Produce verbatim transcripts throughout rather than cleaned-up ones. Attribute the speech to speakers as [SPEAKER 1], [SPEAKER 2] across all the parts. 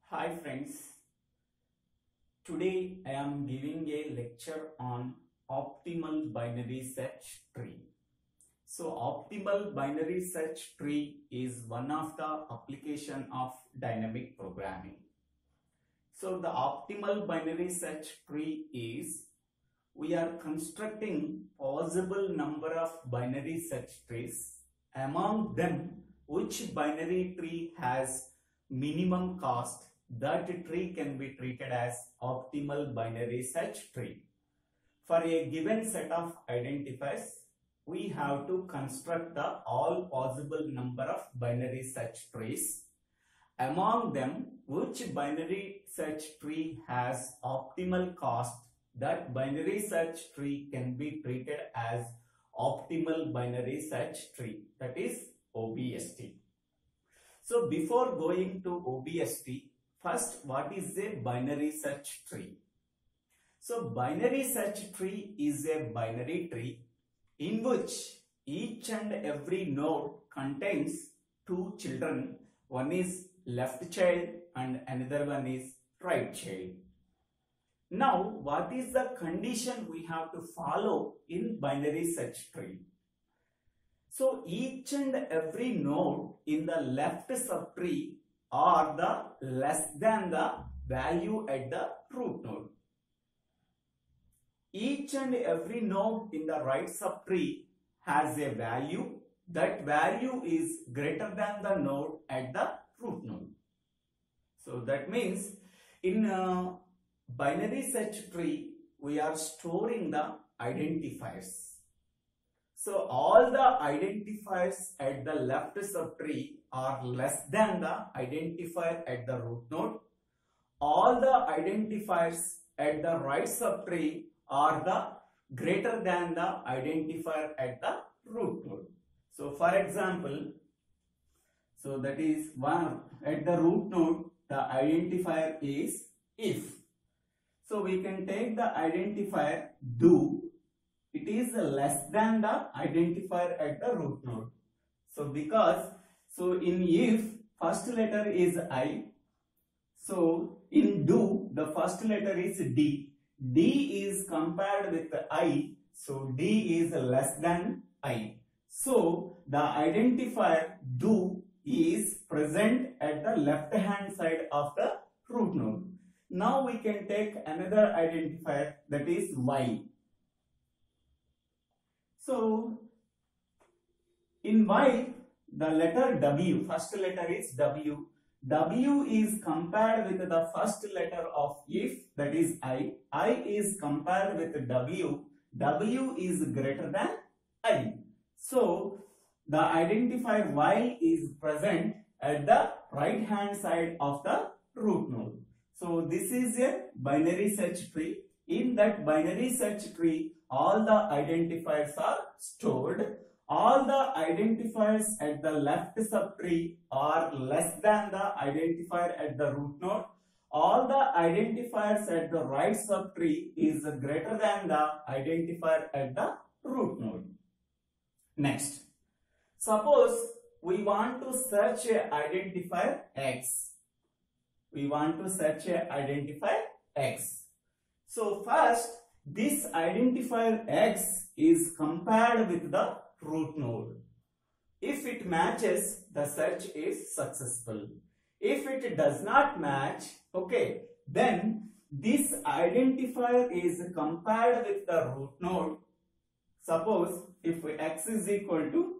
[SPEAKER 1] Hi friends, today I am giving a lecture on optimal binary search tree. So optimal binary search tree is one of the application of dynamic programming. So the optimal binary search tree is we are constructing possible number of binary search trees. Among them, which binary tree has minimum cost, that tree can be treated as optimal binary search tree. For a given set of identifiers, we have to construct the all possible number of binary search trees. Among them, which binary search tree has optimal cost, that binary search tree can be treated as optimal binary search tree, that is O B S T. So before going to O B S T, first, what is a binary search tree? So binary search tree is a binary tree in which each and every node contains two children. One is left child and another one is right child. Now, what is the condition we have to follow in binary search tree? So each and every node in the left subtree are the less than the value at the root node. Each and every node in the right subtree has a value. That value is greater than the node at the root node. So that means in a binary search tree, we are storing the identifiers. So all the identifiers at the left subtree are less than the identifier at the root node. All the identifiers at the right subtree are the greater than the identifier at the root node. So for example, so that is one at the root node, the identifier is if. So we can take the identifier do. It is less than the identifier at the root node. So because, so in if, first letter is I. So in do, the first letter is D. D is compared with I. So D is less than I. So the identifier do is present at the left hand side of the root node. Now we can take another identifier, that is Y. So in Y, the letter W, first letter is W. W is compared with the first letter of if, that is I. I is compared with W. W is greater than I. So the identifier Y is present at the right hand side of the root node. So this is a binary search tree. In that binary search tree, all the identifiers are stored. All the identifiers at the left subtree are less than the identifier at the root node. All the identifiers at the right subtree is greater than the identifier at the root node. Next, suppose we want to search a identifier X. We want to search a identifier X. So first, this identifier X is compared with the root node. If it matches, the search is successful. If it does not match, okay, then this identifier is compared with the root node. Suppose if X is equal to,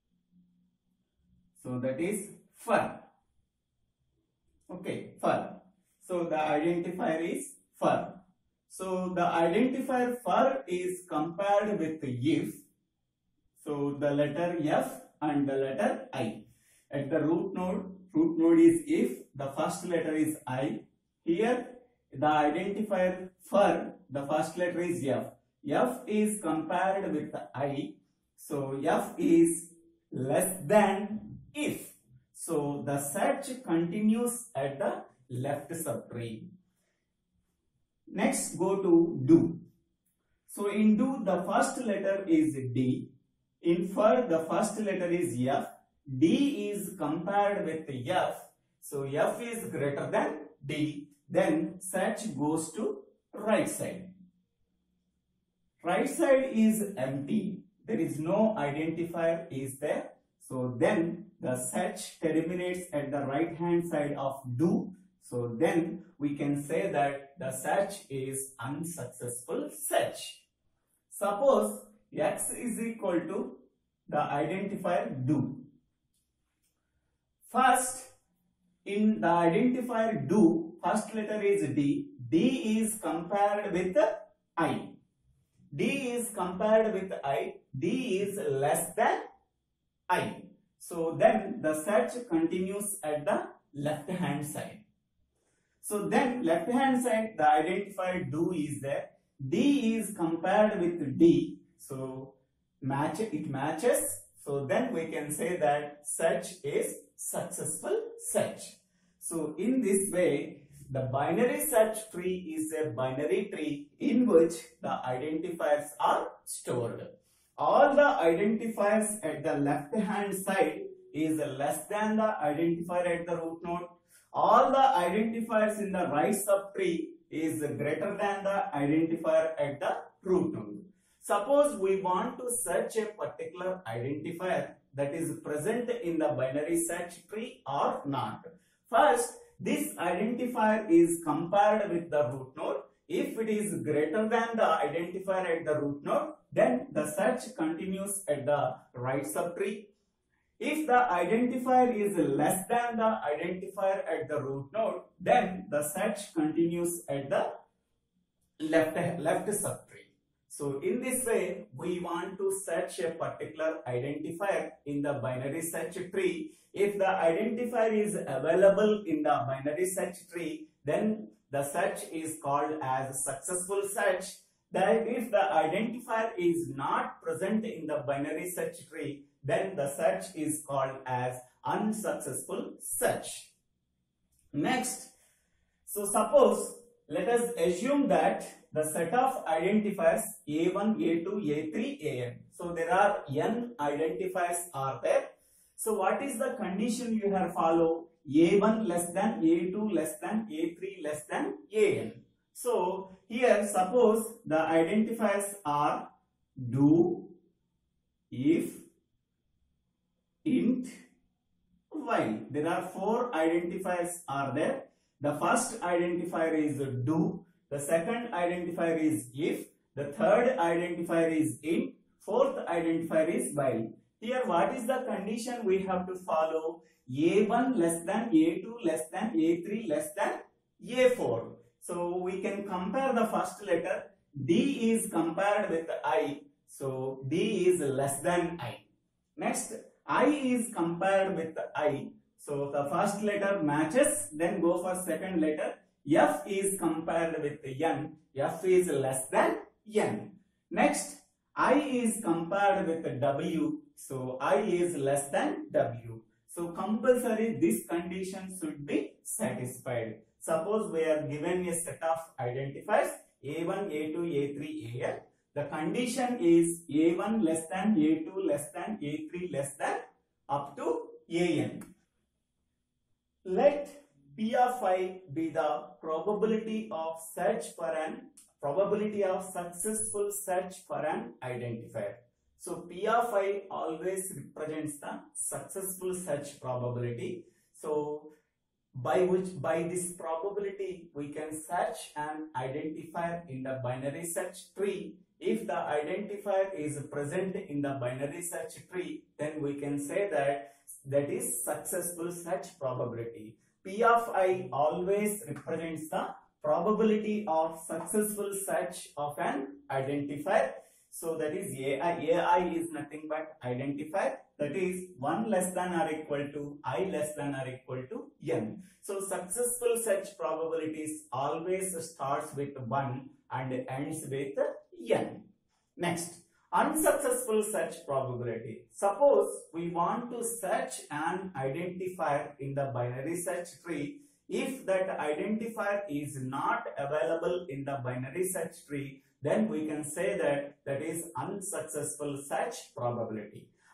[SPEAKER 1] so that is fur. Okay, fur. So the identifier is fur. So the identifier fur is compared with if. So the letter F and the letter I. At the root node, root node is if, the first letter is I. Here the identifier fur, the first letter is F. F is compared with I. So F is less than if. So the search continues at the left subtree. Next, go to do. So in do, the first letter is D. In fur, the first letter is F. D is compared with F. So F is greater than D, then search goes to right side. Right side is empty. There is no identifier is there. So then the search terminates at the right hand side of do. So then we can say that the search is unsuccessful search. Suppose X is equal to the identifier do. First, in the identifier do, first letter is D. D is compared with I. D is compared with I. D is less than I. So then the search continues at the left hand side. So then left hand side the identifier do is there. D is compared with D. So match it matches. So then we can say that search is successful search. So in this way, the binary search tree is a binary tree in which the identifiers are stored. All the identifiers at the left hand side is less than the identifier at the root node. All the identifiers in the right subtree is greater than the identifier at the root node. Suppose we want to search a particular identifier that is present in the binary search tree or not. First, this identifier is compared with the root node. If it is greater than the identifier at the root node, then the search continues at the right subtree. If the identifier is less than the identifier at the root node, then the search continues at the left, left subtree. So in this way, we want to search a particular identifier in the binary search tree. If the identifier is available in the binary search tree, then the search is called as successful search. That if the identifier is not present in the binary search tree, then the search is called as unsuccessful search. Next, so suppose let us assume that the set of identifiers A one, A two, A three, A n. So there are n identifiers are there. So what is the condition you have follow? A one less than A two less than A three less than A n. So here suppose the identifiers are do, if, int, while. There are four identifiers are there. The first identifier is do, the second identifier is if, the third identifier is int, fourth identifier is while. Here what is the condition we have to follow? A one less than A two less than A three less than A four. So we can compare the first letter. D is compared with I. So D is less than I. Next, I is compared with I. So the first letter matches, then go for second letter. F is compared with N. F is less than N. Next, I is compared with W. So I is less than W. So compulsory this condition should be satisfied. Suppose we are given a set of identifiers A one, A two, A three, A n. The condition is A one less than A two less than A three less than up to A n. Let P of I be the probability of search for an probability of successful search for an identifier. So P of I always represents the successful search probability. So by which by this probability we can search an identifier in the binary search tree. If the identifier is present in the binary search tree, then we can say that that is successful search probability. P of I always represents the probability of successful search of an identifier. So that is A I. A I is nothing but identifier, that is one less than or equal to I less than or equal to N. So successful search probabilities always starts with one and ends with N. Next, unsuccessful search probability. Suppose we want to search an identifier in the binary search tree. If that identifier is not available in the binary search tree, then we can say that that is unsuccessful search probability.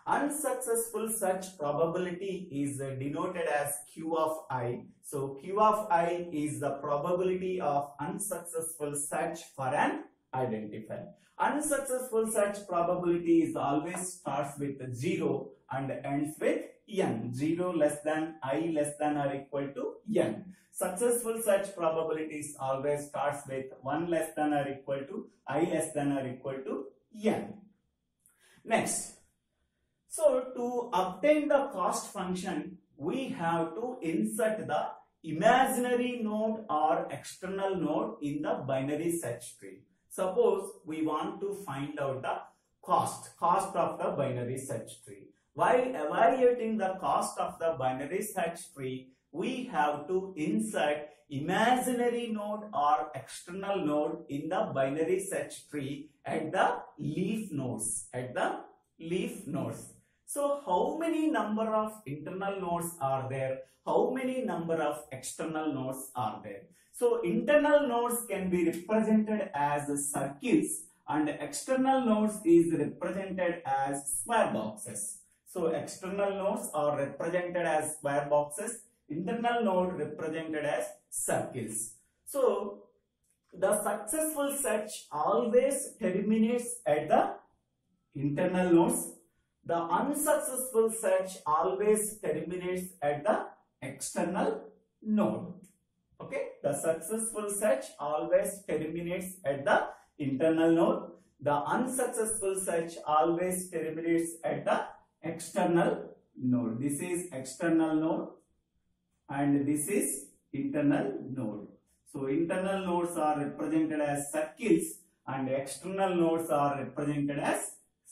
[SPEAKER 1] Unsuccessful search probability is denoted as Q of I. So Q of I is the probability of unsuccessful search for an identifier. Unsuccessful search probability is always starts with zero and ends with n. zero less than I less than or equal to n. Successful search probabilities always starts with one less than or equal to I less than or equal to n. Next, so to obtain the cost function, we have to insert the imaginary node or external node in the binary search tree. Suppose we want to find out the cost, cost of the binary search tree. While evaluating the cost of the binary search tree, we have to insert imaginary node or external node in the binary search tree at the leaf nodes, at the leaf nodes. So how many number of internal nodes are there? How many number of external nodes are there? So internal nodes can be represented as circles and external nodes is represented as square boxes. So external nodes are represented as square boxes, internal node represented as circles. So the successful search always terminates at the internal nodes. The unsuccessful search always terminates at the external node. Okay, the successful search always terminates at the internal node. The unsuccessful search always terminates at the external node. This is external node and this is internal node. So internal nodes are represented as circles and external nodes are represented as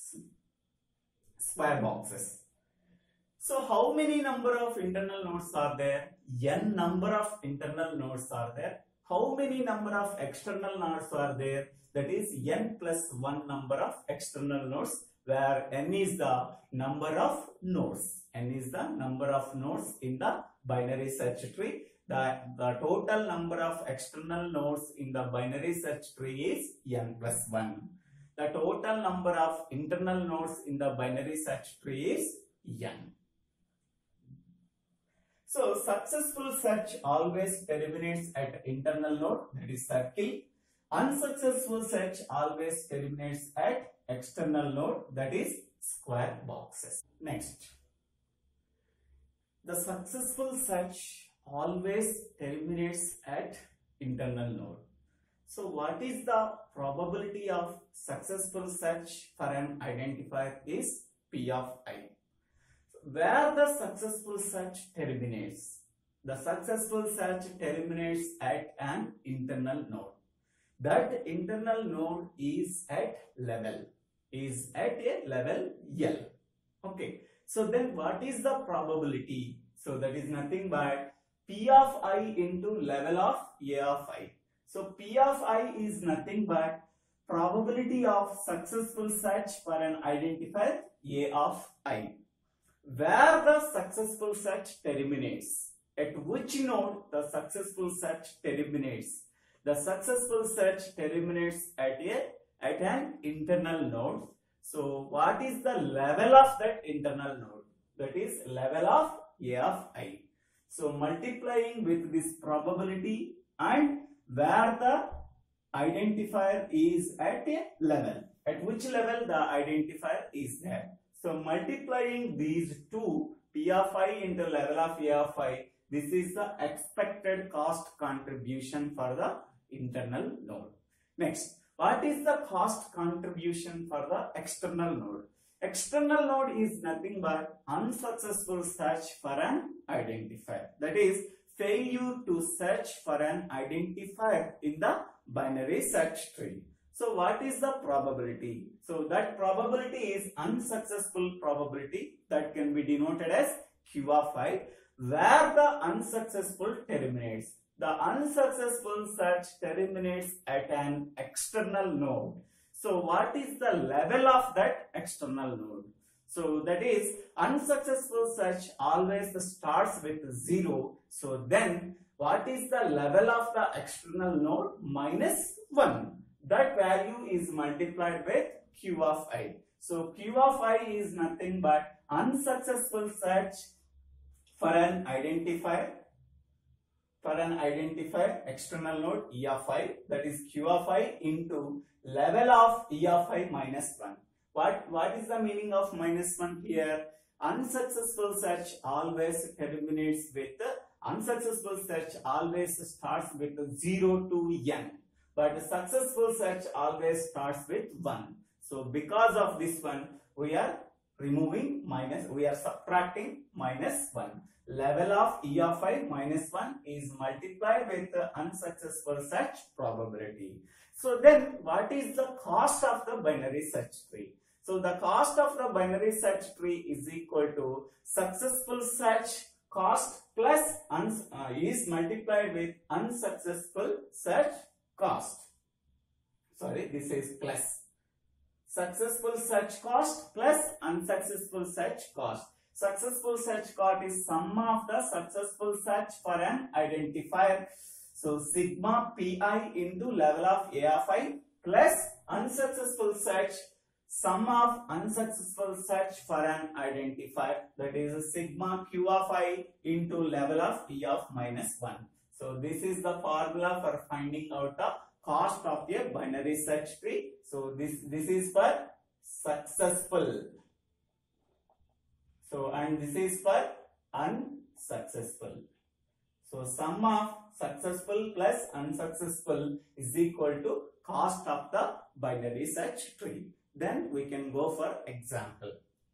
[SPEAKER 1] square boxes. So how many number of internal nodes are there? N number of internal nodes are there. How many number of external nodes are there? That is n plus one number of external nodes, where n is the number of nodes. N is the number of nodes in the binary search tree. The, the total number of external nodes in the binary search tree is n plus one. The total number of internal nodes in the binary search tree is n. So successful search always terminates at internal node, that is circle. Unsuccessful search always terminates at external node, that is square boxes. Next, the successful search always terminates at internal node. So what is the probability of successful search for an identifier is P of I. Where the successful search terminates, the successful search terminates at an internal node. That internal node is at level, is at a level L. Okay, so then what is the probability? So that is nothing but P of I into level of A of I. So P of I is nothing but probability of successful search for an identifier A of I. Where the successful search terminates, at which node the successful search terminates? The successful search terminates at a at an internal node. So what is the level of that internal node? That is level of A of I. So multiplying with this probability and where the identifier is at a level, at which level the identifier is there. So multiplying these two, P of I into level of A of I, this is the expected cost contribution for the internal node. Next, what is the cost contribution for the external node? External node is nothing but unsuccessful search for an identifier. That is failure to search for an identifier in the binary search tree. So what is the probability? So that probability is unsuccessful probability, that can be denoted as Q of I, where the unsuccessful terminates. The unsuccessful search terminates at an external node. So what is the level of that external node? So that is unsuccessful search always starts with zero. So then what is the level of the external node? Minus one. That value is multiplied with Q of I. So Q of I is nothing but unsuccessful search for an identifier, for an identifier external node E of I, that is Q of I into level of E of I minus one. What, what is the meaning of minus one here? Unsuccessful search always terminates with, unsuccessful search always starts with zero to n, but successful search always starts with one. So because of this one, we are removing minus, we are subtracting minus one. Level of E of I minus one is multiplied with the unsuccessful search probability. So then what is the cost of the binary search tree? So the cost of the binary search tree is equal to successful search cost plus uns, uh, is multiplied with unsuccessful search cost. Sorry, this is plus. Successful search cost plus unsuccessful search cost. Successful search cost is sum of the successful search for an identifier. So sigma pi into level of A of I plus unsuccessful search sum of unsuccessful search for an identifier, that is sigma Q of I into level of E of minus one. So this is the formula for finding out the cost of a binary search tree. So this, this is for successful. So and this is for unsuccessful. So sum of successful plus unsuccessful is equal to cost of the binary search tree. Then we can go for example.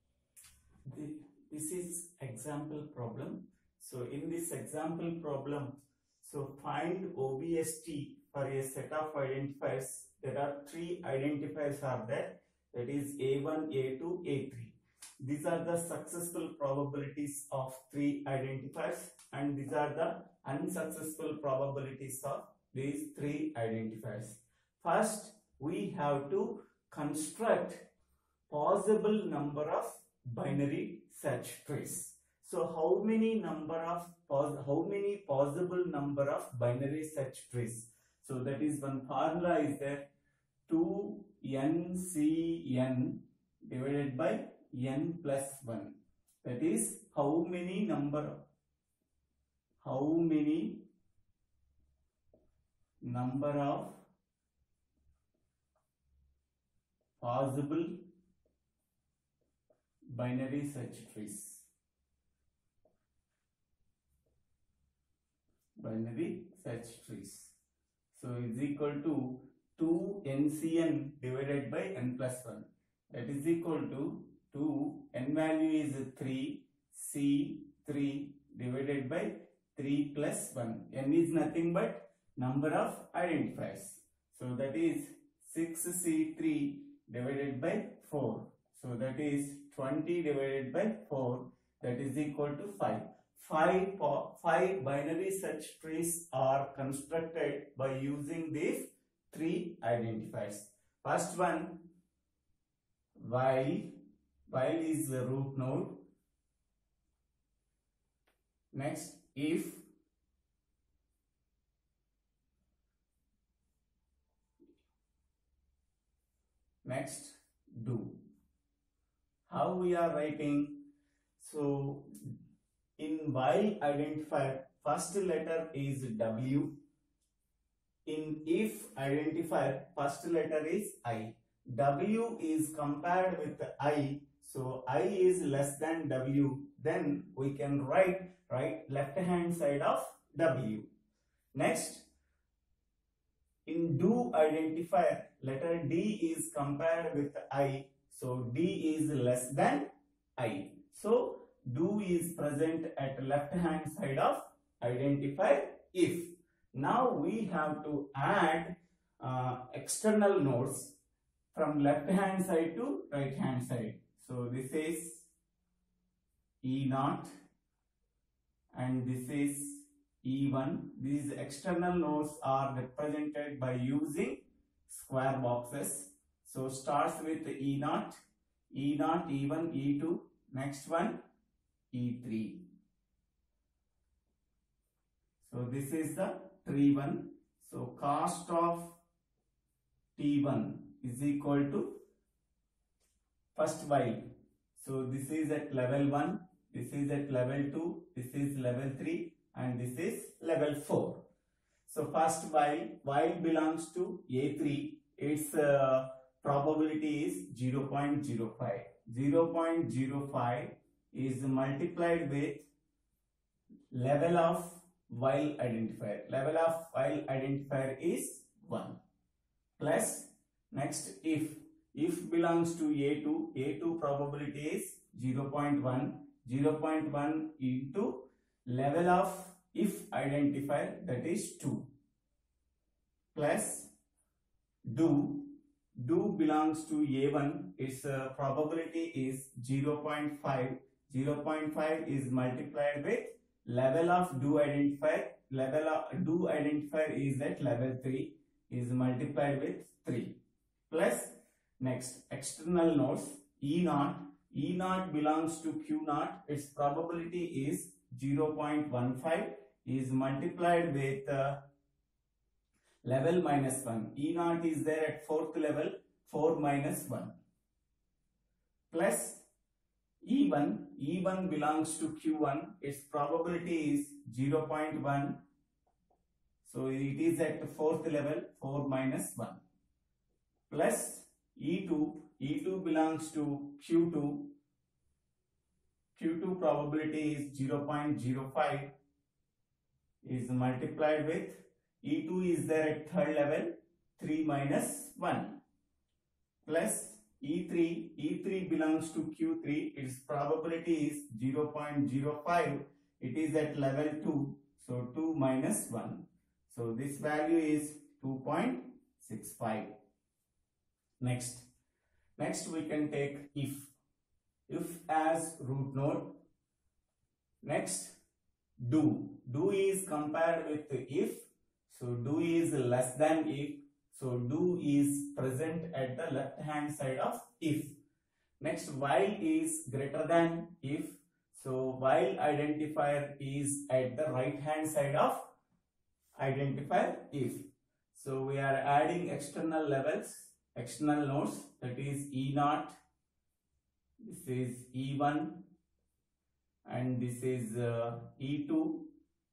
[SPEAKER 1] This is example problem. So in this example problem, so find O B S T for a set of identifiers. There are three identifiers are there, that is A one, A two, A three. These are the successful probabilities of three identifiers, and these are the unsuccessful probabilities of these three identifiers. First, we have to construct possible number of binary search trees. So how many number of how many possible number of binary search trees? So that is one formula is there, two N C N divided by n plus one. That is how many number how many number of possible binary search trees. Binary search trees. So is equal to two N C N divided by n plus one. That is equal to two, n value is three, C three divided by three plus one. N is nothing but number of identifiers. So that is six C three divided by four. So that is twenty divided by four, that is equal to five. Five, five binary search trees are constructed by using these three identifiers. First one, while, while is the root node. Next, if. Next, do. How we are writing? So in while identifier, first letter is W. In if identifier, first letter is I. W is compared with I, so I is less than W. Then we can write right left hand side of W. Next, in do identifier, letter D is compared with I, so D is less than I. So do is present at left hand side of identifier if. Now we have to add uh, external nodes from left hand side to right hand side. So this is E zero and this is E one. These external nodes are represented by using square boxes. So starts with E zero, E zero, E one, E two. Next one E three. So this is the tree one. So cost of T one is equal to first while. So this is at level one, this is at level two, this is level three, and this is level four. So first while, while belongs to A three, its uh, probability is zero point zero five. zero point zero five is multiplied with level of while identifier. Level of while identifier is one. Plus, next if, if belongs to A two, A two probability is zero point one. zero point one into level of if identifier, that is two. Plus, do, do belongs to A one, its uh, probability is zero point five. zero point five is multiplied with level of do identifier. Level of do identifier is at level three, is multiplied with three. Plus, next external nodes, E naught. E naught belongs to Q naught, its probability is zero point one five, is multiplied with uh, level minus one. E naught is there at fourth level, four minus one. Plus E one, E one belongs to Q one, its probability is zero point one. So it is at fourth level, four minus one. Plus E two, E two belongs to Q two, Q two probability is zero point zero five, is multiplied with E two is there at third level, three minus one. Plus E three, E three belongs to Q three, its probability is zero point zero five, it is at level two, so two minus one. So this value is two point six five. Next, next we can take if, if as root node. Next, do, do is compared with if, so do is less than if, so do is present at the left hand side of if. Next, while is greater than if, so while identifier is at the right hand side of identifier if. So we are adding external levels, external nodes, that is E naught, this is E one, and this is uh, E two,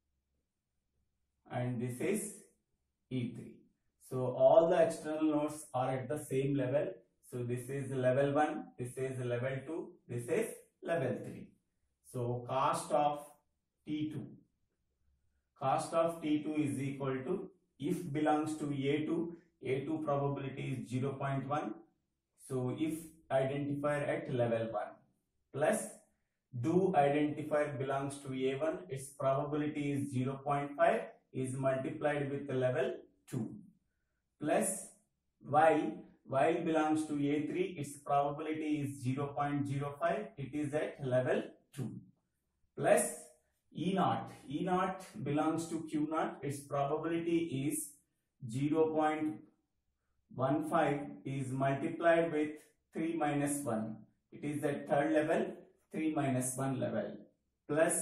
[SPEAKER 1] and this is E three. So all the external nodes are at the same level. So this is level one, this is level two, this is level three. So cost of T two, cost of T two is equal to, if belongs to A two, A two probability is zero point one. So if identifier at level one, plus do identifier belongs to A one, its probability is zero point five, is multiplied with the level two. Plus while, while belongs to A three, its probability is zero point zero five, it is at level two. Plus E naught, E naught belongs to Q naught, its probability is zero point one five, is multiplied with three minus one, it is at third level, three minus one level. Plus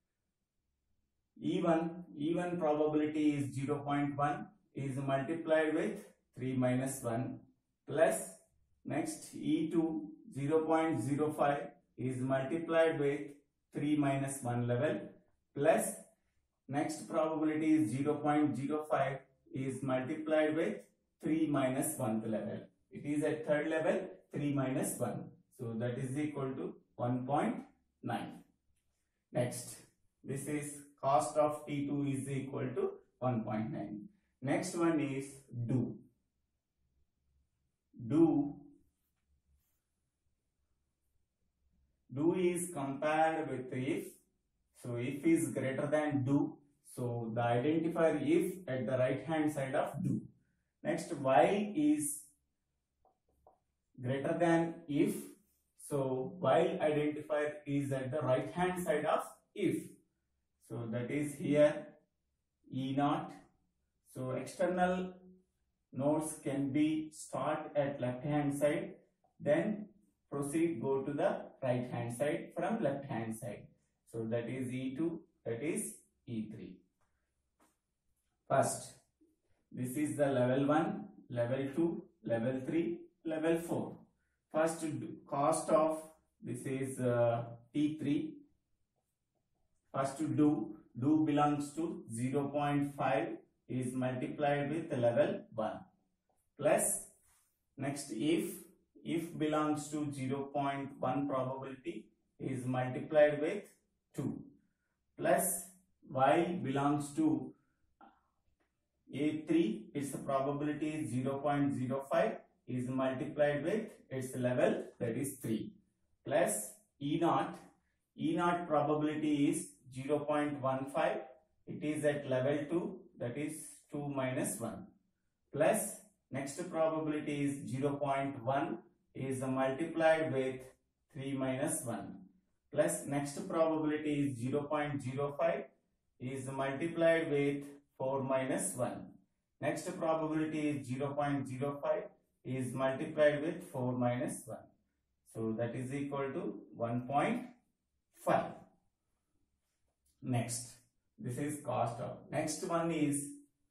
[SPEAKER 1] E one, E one probability is zero point one, is multiplied with three minus one. Plus next E two, zero point zero five, is multiplied with three minus one level. Plus next probability is zero point zero five, is multiplied with three minus one level. It is at third level, three minus one. So that is equal to one point nine. Next, this is cost of T two is equal to one point nine. Next one is do. Do, do is compared with if. So if is greater than do, so the identifier if at the right hand side of do. Next, while is greater than if, so while identifier is at the right hand side of if. So that is here E naught. So external nodes can be start at left hand side, then proceed go to the right hand side from left hand side. So that is E two, that is E three. First, this is the level one, level two, level three, level four. first do- cost of this is uh, T three. First do, do belongs to zero point five is multiplied with level one plus next if, if belongs to zero point one probability is multiplied with two plus while belongs to A three, its probability is zero point zero five is multiplied with its level, that is three, plus E naught. E naught probability is zero point one five, it is at level two, that is two minus one, plus next probability is zero point one is multiplied with three minus one, plus next probability is zero point zero five is multiplied with four minus one. Next probability is zero point zero five is multiplied with four minus one. So that is equal to one point five. Next, this is cost of. Next one is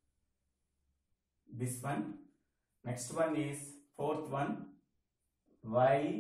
[SPEAKER 1] this one. Next one is fourth one. While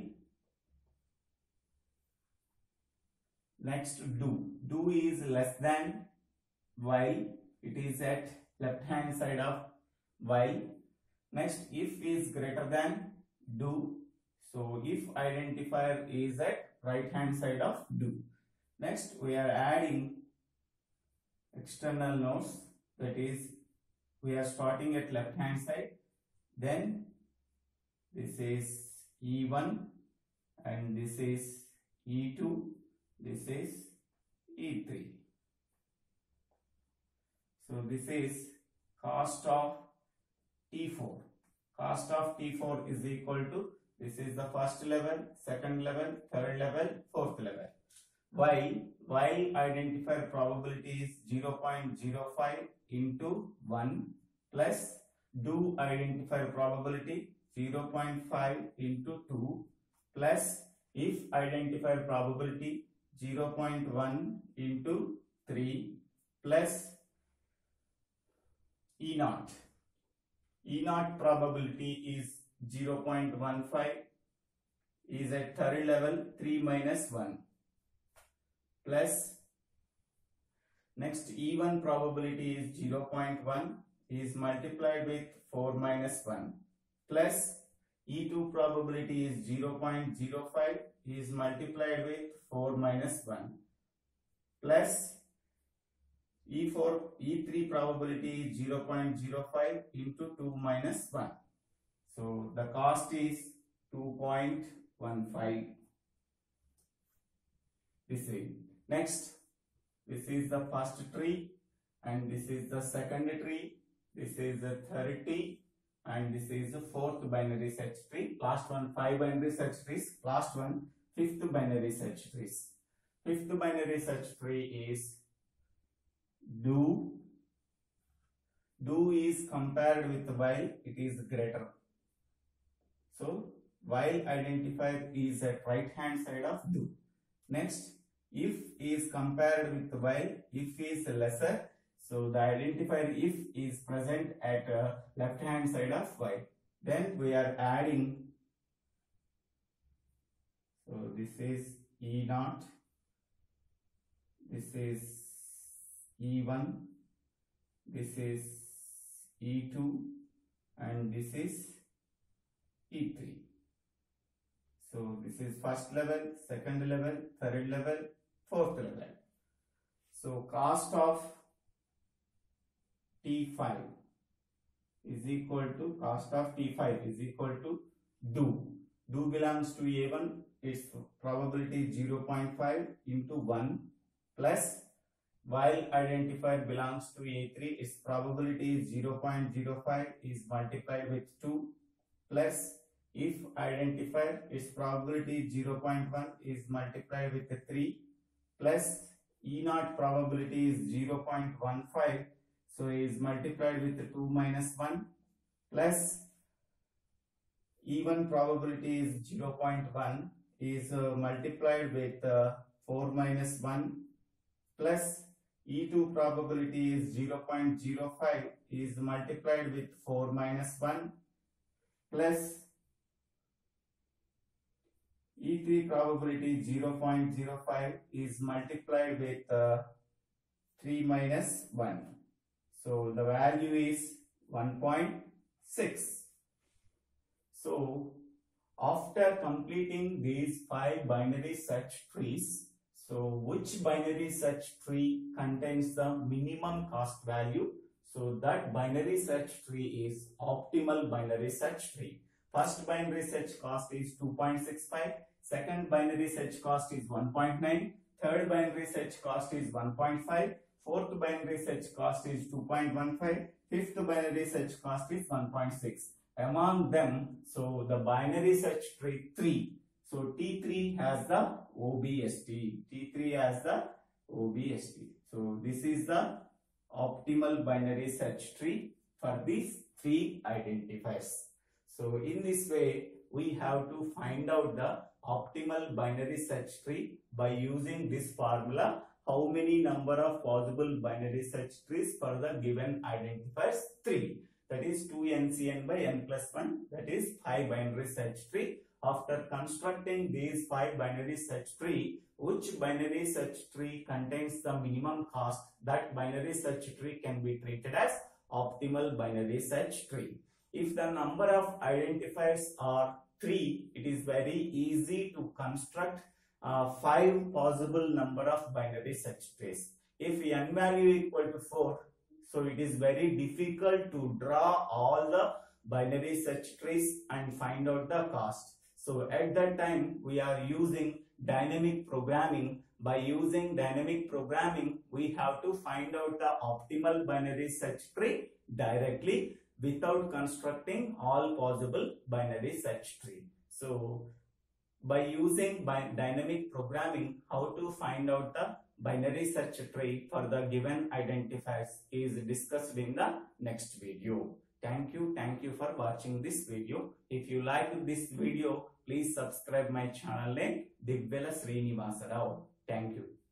[SPEAKER 1] next do. Do is less than while, it is at left hand side of while. Next if is greater than do. So if identifier is at right hand side of do. Next we are adding external nodes, that is we are starting at left hand side, then this is E one and this is E two, this is E three. So this is cost of T four. Cost of T four is equal to, this is the first level, second level, third level, fourth level. While, while identifier probability is zero point zero five into one plus do identifier probability zero point five into two plus if identifier probability zero point one into three plus E naught. E naught probability is zero point one five is at third level three minus one plus next E one probability is zero point one is multiplied with four minus one plus E two probability is zero point zero five is multiplied with four minus one plus E four, E three probability is zero point zero five into two minus one. So the cost is two point one five. This is next. This is the first tree and this is the second tree. This is the third tree and this is the fourth binary search tree. Last one five binary search trees. Last one fifth binary search trees. Fifth binary search tree is do. Do is compared with while, it is greater. So while identifier is at right hand side of do. Next if is compared with while, if is lesser. So the identifier if is present at uh, left hand side of while. Then we are adding. So this is E naught. This is E one. This is E two and this is E three. So this is first level, second level, third level, fourth level. So cost of T five is equal to cost of T five is equal to do. Do belongs to A one, its probability zero point five into one plus while identifier belongs to A three, its probability is zero point zero five is multiplied with two plus if identifier, its probability zero point one is multiplied with three plus E naught probability is zero point one five, so is multiplied with two minus one plus E one probability is zero point one is uh, multiplied with uh, four minus one plus E two probability is zero point zero five is multiplied with four minus one plus E three probability zero point zero five is multiplied with uh, three minus one. So the value is one point six. So after completing these five binary search trees, so which binary search tree contains the minimum cost value? So that binary search tree is optimal binary search tree. First binary search cost is two point six five. Second binary search cost is one point nine. Third binary search cost is one point five. Fourth binary search cost is two point one five. Fifth binary search cost is one point six. Among them, so the binary search tree three. So T three has the O B S T. T three has the O B S T. So this is the optimal binary search tree for these three identifiers. So in this way, we have to find out the optimal binary search tree by using this formula. How many number of possible binary search trees for the given identifiers? three. That is two N C N by N plus one. That is five binary search tree. After constructing these five binary search tree, which binary search tree contains the minimum cost, that binary search tree can be treated as optimal binary search tree. If the number of identifiers are three, it is very easy to construct uh, five possible number of binary search trees. If n value equal to four, so it is very difficult to draw all the binary search trees and find out the cost. So at that time, we are using dynamic programming. By using dynamic programming, we have to find out the optimal binary search tree directly without constructing all possible binary search tree. So by using by dynamic programming, how to find out the binary search tree for the given identifiers is discussed in the next video. Thank you. Thank you for watching this video. If you like this video, please subscribe my channel name Digbela Srinivasa Rao. Thank you.